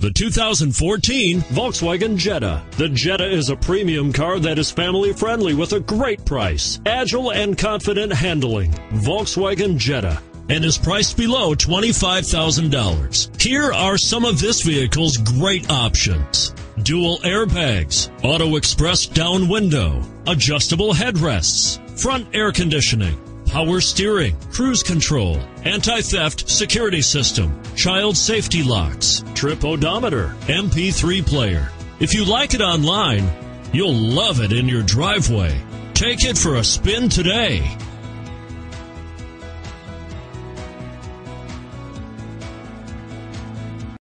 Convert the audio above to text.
The 2014 Volkswagen Jetta. The Jetta is a premium car that is family-friendly with a great price, agile and confident handling. Volkswagen Jetta, and is priced below $25,000. Here are some of this vehicle's great options: dual airbags, auto express down window, adjustable headrests, front air conditioning, power steering, cruise control, anti-theft security system, child safety locks, trip odometer, MP3 player. If you like it online, you'll love it in your driveway. Take it for a spin today.